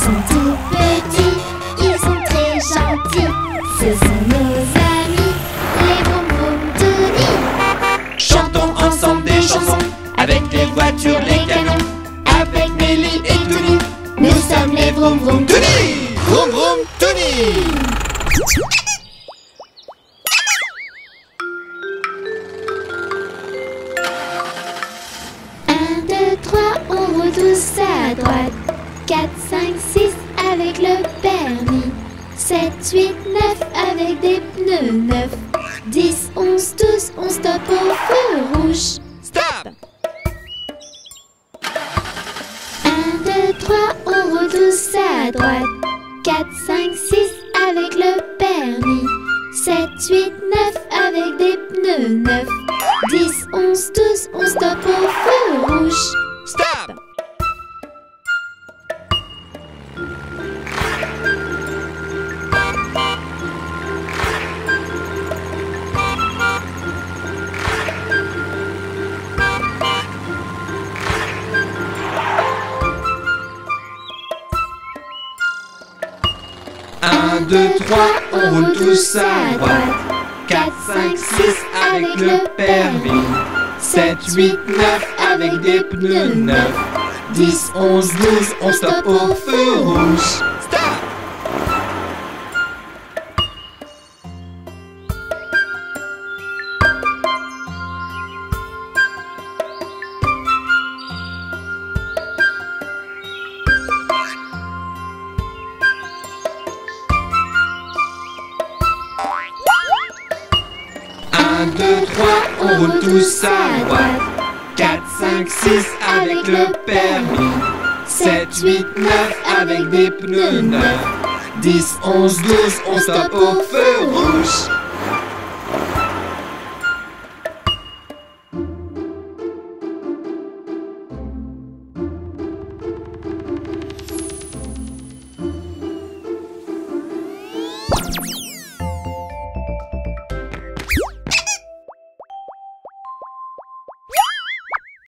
sont tout petits, ils sont très gentils. Ce sont nos amis, les Vroum Vroum Touni. Chantons ensemble des chansons, avec les voitures, les camions, avec Mélie et Titounis. Nous sommes les Vroum Vroum Touni, Vroum Vroum Touni. 1, 2, 3, on roule tous à droite. 4, 5, 6 avec le permis. 7, 8, 9 avec des pneus neufs. 10, 11, 12, on stoppe au feu rouge. Stop! 1, 2, 3, on roule tous à droite. 4, 5, 6 avec le permis. 7, 8, 9 avec des pneus neufs. 10, 11, 12, on stoppe au feu rouge. Stop! 1, 2, 3, on roule tous à droite. 4, 5, 6 avec le permis. 7, 8, 9 avec des pneus neufs. 10, 11, 12, on stoppe au feu rouge. Stop! 1, 2, 3, on roule tous à droite. 4, 5, 6 avec le permis. 7, 8, 9 avec des pneus neufs. 10, 11, 12, on stoppe au feu rouge.